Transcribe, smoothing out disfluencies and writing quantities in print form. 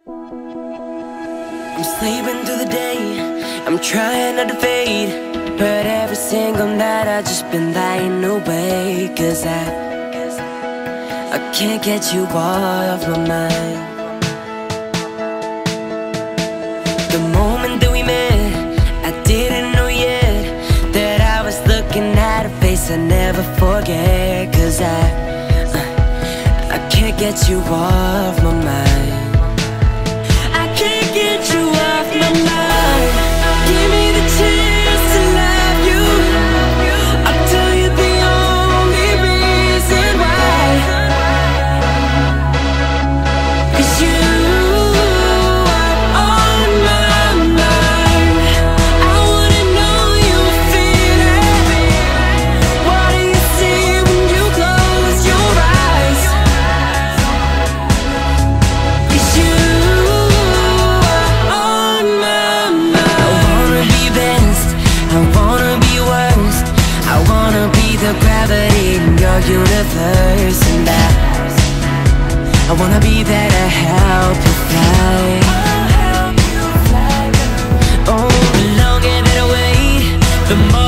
I'm sleeping through the day, I'm trying not to fade, but every single night I've just been lying awake. Cause I can't get you off my mind. The moment that we met, I didn't know yet that I was looking at a face I never forget. Cause I can't get you off my mind. I can't get you off my mind. Give me the chance to love you. I'll tell you the only reason why. Cause you are on my mind. I wanna know you feel it. What do you see when you close your eyes? Cause you the gravity in your universe, and I wanna be there to help you fly. Oh, the longer that I wait, the more